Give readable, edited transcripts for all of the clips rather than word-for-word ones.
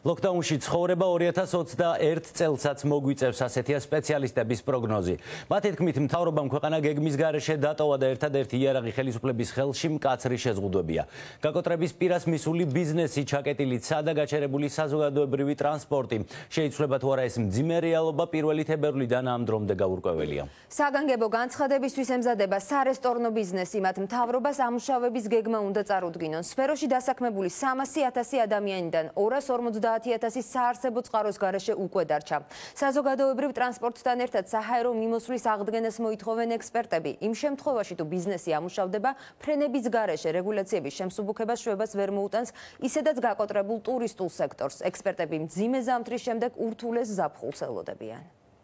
ლოქდაუნში ცხოვრება 2021 წელსაც მოგვიწევს ასეთია სპეციალისტების პროგნოზი. მათი თქმით, მთავრობამ ქვეყანა გეგმის გარეშე დატოვა და ერთადერთი იარაღი ხელისუფლების ხელში მკაცრი შეზღუდვებია. გაკოტრების პირას მისული ბიზნესი, ჩაკეტილი ცა და გაჩერებული საზოგადოებრივი ტრანსპორტი. შეიცვლება თუ არა ეს მძიმე რეალობა პირველი თებერვლიდან ამ დრომდე გაურკვეველია. საგანგებო განცხადებისთვის ემზადება სარესტორნო ბიზნესი, მათ მთავრობას ამუშავების გეგმა უნდა წარუდგინონ. სფეროში დასაქმებული 300,000 ადამიანიდან 250,000 საარსებო წყაროს გარეშე უკვე დარჩა. საზოგადოებრივ ტრანსპორტთან ერთად საჰაერო მიმოსვლის აღდგენას მოითხოვენ ექსპერტები. იმ შემთხვევაში, თუ ბიზნესი ამუშავდება ფრენების გარეშე, რეგულაციების შემსუბუქებას შვებას ვერ მოუტანს ისედაც გაკოტრებულ ტურისტულ სექტორს. ექსპერტები მძიმე ზამთრის შემდეგ ურთულეს ზაფხულს ელოდებიან.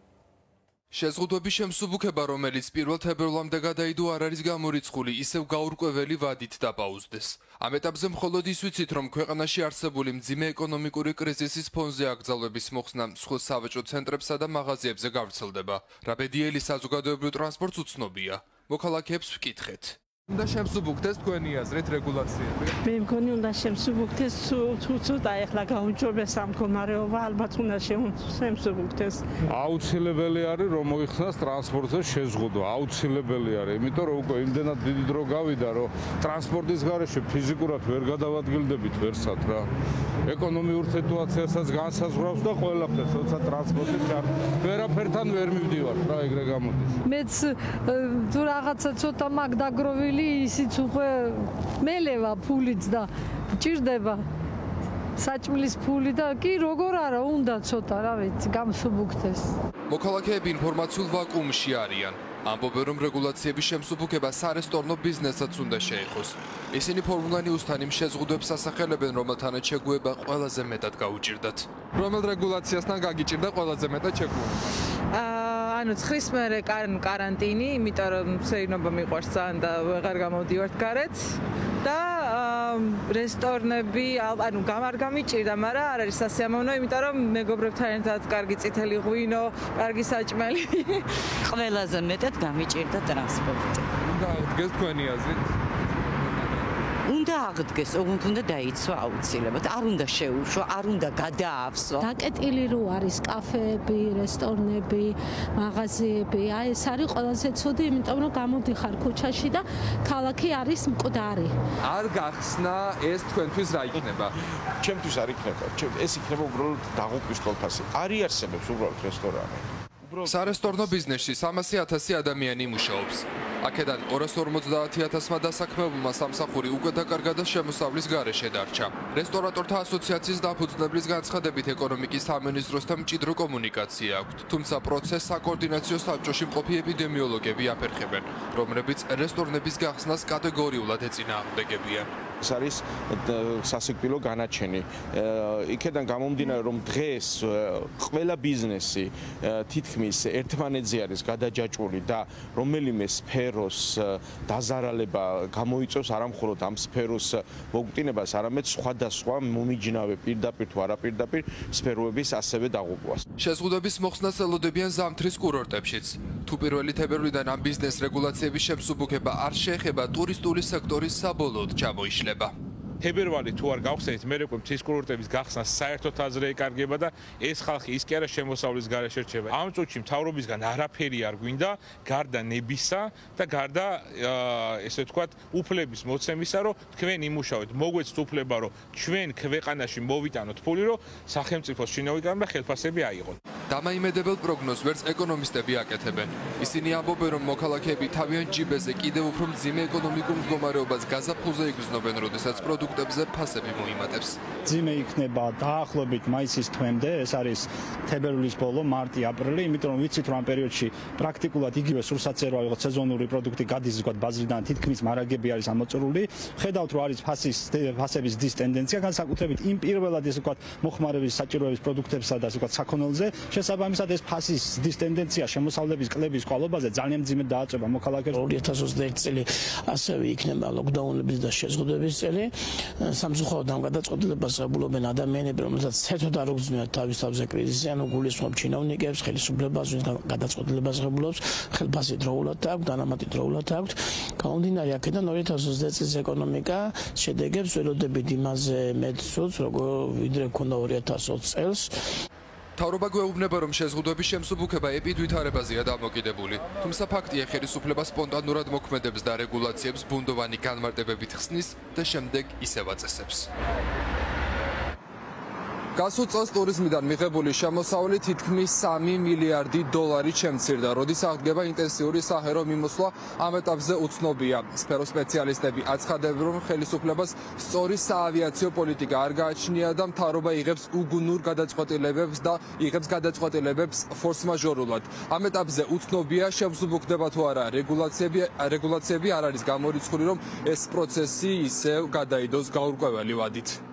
შეზღუდვების შემსუბუქება, რომელიც 1 თებერვლამდე გადაიდო, არ არის გამორიცხული, ისევ გაურკვეველი ვადით დაპაუზდეს. ამ ეტაპზე მხოლოდ ის ვიცით, რომ ქვეყანაში არსებული მძიმე ეკონომიკური კრიზისის ფონზე აკრძალვების მოხსნა სხვა სავაჭრო ცენტრებსა და მაღაზიებზე გავრცელდება. რა ბედიელი საზოგადოებრივ ტრანსპორტს უცნობია. მოქალაქეებს ვკითხეთ. უნდა შემსუბუქდეს თქვენი აზრით რეგულაციები? მე მგონი უნდა შემსუბუქდეს თუ ცოტა ეხლა გაუმჯობესდა მდგომარეობა, ალბათ უნდა შემსუბუქდეს. აუცილებელი არის რომ მოიხსნას ტრანსპორტზე შეზღუდვა, აუცილებელი არის, იმიტომ რომ უკვე იმდენად დიდი დრო გავიდა, რომ ტრანსპორტის გარეშე ფიზიკურად ვერ გადავადგილდებით ვერსად რა. ეკონომიურ სიტუაციასაც განსაზღვრავს და ყველაფერს, როცა ტრანსპორტი ვერაფერთან ვერ მივდივარ რა, ეგრე გამოდის. მეც თუ რაღაცა ცოტა მაგ დაგროვილი ისიც უკვე მელევა ფულიც და ჭირდება საჭმლის ფული და კი როგორ არა უნდა ცოტა რა ვიცი გამსუბუქდეს. მოქალაქეები ინფორმაციულ ვაკუუმში არიან. ამბობენ, რომ რეგულაციების შემსუბუქება სარესტორნო ბიზნესსაც უნდა შეეხოს. ისინი formulanews.ge იმ შეზღუდვებს ასახელებენ, რომელთანაც შეგუება ყველაზე მეტად გაუჭირდათ. რომელ რეგულაციასთან გაგიჭირდა ყველაზე მეტად შეგუება? ანუ ცხრის მერე კარანტინი, იმიტომ რომ სეირნობა მიყვარს ძალიან და ვეღარ გამოვდივართ გარეთ და რესტორნები, ანუ არ გამიჭირდა, მაგრამ არ არის სასიამოვნო, იმიტომ რომ მეგობრებთან ერთად კარგი წითელი ღვინო, კარგი საჭმელი. ყველაზე მეტად გამიჭირდა ტრანსპორტი. უნდა აღდგეს თქვენი აზრით? უნდა აღდგეს, ოღონდ უნდა დაიცვა აუცილებლად, არ უნდა შეუშვა, არ უნდა გადაავსო. დაკეტილი რო არის კაფეები, რესტორნები, მაღაზიები, აი ეს არის ყველაზე ცუდი, იმიტომ რომ გამოდიხარ ქუჩაში და ქალაქი არის მკვდარი. არ გახსნა ეს თქვენთვის რა იქნება? ჩემთვის არ იქნება, ეს იქნება უბრალოდ დაღუპვის თვალსაზრისით. არ იარსებებს უბრალოდ რესტორანი. სარესტორნო ბიზნესში 300,000 ადამიანი მუშაობს. აქედან 250,000-მა დასაქმებულმა სამსახური უკვე დაკარგა და შემოსავლის გარეშე დარჩა. რესტორატორთა ასოციაციის დაფუძნებლის განცხადებით, ეკონომიკის სამინისტროსთან მჭიდრო კომუნიკაცია აქვთ, თუმცა პროცესს საკოორდინაციო საბჭოში მყოფი ეპიდემიოლოგები აფერხებენ, რომლებიც რესტორნების გახსნას კატეგორიულად ეწინააღმდეგებიან. ეს არის სასიკვდილო განაჩენი. იქედან გამომდინარე, რომ დღეს ყველა ბიზნესი თითქმის ერთმანეთზე არის გადაჯაჭვული და რომელიმე სფეროს დაზარალება გამოიწვევს არა მხოლოდ ამ სფეროს მოგუტინებას, არამედ სხვადასხვა მომიჯნავე პირდაპირ თუ არაპირდაპირ სფეროების ასევე დაღუპვას. შეზღუდვების მოხსნას ელოდებიან ზამთრის კურორტებშიც. თუ 1 თებერვლიდან ამ ბიზნეს რეგულაციების შემსუბუქება არ შეეხება, ტურისტული სექტორის საბოლოოდ ჩამოიშლება. თებერვალი თუ არ გავხსენით, მე რეკვე მთის კურორტების გახსნას საერთოდ აზრი ეკარგება და ეს ხალხი ის კი არა შემოსავლის გარეშე რჩება. ამ წუთში მთავრობისგან არაფერი არ გვინდა, გარდა ნებისა და გარდა ესე ვთქვათ, უფლების მოცემისა, რომ თქვენ იმუშავეთ. მოგვეცთ უფლება, რომ ჩვენ ქვეყანაში მოვიტანოთ ფული, რომ სახელმწიფოს შინაურიდან და ხელფასები აიღოთ. დამაიმედებელ პროგნოზს ვერც ეკონომისტები აკეთებენ. ისინი ამბობენ, რომ მოქალაქეები თავიანთ ჯიბეზე კიდევ უფრო მძიმე ეკონომიკურ მდგომარეობას გაზაფხულზე იგრძნობენ, როდესაც პროდუქტებზე ფასები მოიმატებს. მძიმე იქნება დაახლოებით მაისის თვემდე, ეს არის თებერვლის ბოლო, მარტი, აპრილი, იმიტომ რომ ვიცით, რომ ამ პერიოდში პრაქტიკულად იგივე სრულსაწეროა, ვიღოთ სეზონური პროდუქტი გადის ზოგადად ბაზრიდან, თითქმის მარაგები არის ამოწურული. ხედავთ, რომ არის ფასების დის ტენდენცია, განსაკუთრებით იმ პირველად ესე ვთქვათ, მოხმარების საჭიროების პროდუქტებსა და ასე ვთქვათ, საქონელზე. შესაბამისად ეს ფასის ზრდის ტენდენცია შემოსავლების კლების ყვალობაზე ძალიან მძიმედ დააწვევა მოქალაქეებს. 2021 წელი ასევე იქნება ლოქდაუნების და შეზღუდვების წელი. სამწუხაროდ ამ გადაწყვეტილებას ღებულობენ ადამიანები, რომელთაც ცერთოდ არ უგზნიათ თავის თავზე კრიზისი, ანუ გულისხმობ ჩინოვნიკებს, ხელისუფლებას, ვინც გადაწყვეტილებას ღებულობს, ხელფასი დროულად აქვს, დანამატი დროულად აქვს. გამომდინარე აქედან 2020 წლის ეკონომიკა შედეგებს ველოდებით იმაზე მეტ ცუდს, როგორ ვიდრე ქონდა 2020 წელს. მთავრობა გვეუბნება, რომ შეზღუდვების შემსუბუქება ეპიდვითარებაზეა დამოკიდებული. თუმცა ფაქტია, ხელისუფლება სპონტანურად მოქმედებს და რეგულაციებს ბუნდოვანი განმარტებებით ხსნის და შემდეგ ისევ აწესებს. გასულ წელს ტურიზმიდან მიღებული შემოსავალი თითქმის 3 მილიარდი დოლარი შემცირდა, როდის აღდგება ინტენსიური საჰაერო მიმოსვლა ამ ეტაპზე უცნობია. სფეროს სპეციალისტები აცხადებენ, რომ ხელისუფლებას სწორი საავიაციო პოლიტიკა არ გააჩნია და მთავრობა იღებს უგუნურ გადაწყვეტილებებს და იღებს გადაწყვეტილებებს ფორსმაჟორულად. ამ ეტაპზე უცნობია, შემსუბუქდება თუ არა რეგულაციები არ არის გამორიცხული, რომ ეს პროცესი ისევ გადაიდოს გაურკვეველი ვადით.